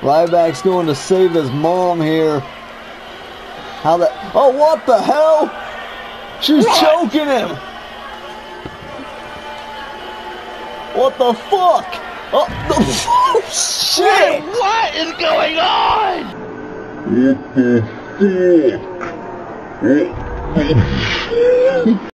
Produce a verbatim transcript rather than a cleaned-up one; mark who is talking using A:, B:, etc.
A: Ryback's going to save his mom here. How that? Oh, what the hell? She's what? Choking him. What the fuck? Oh, the oh, shit!
B: Wait, what is going on?
C: What the fuck? What the fuck?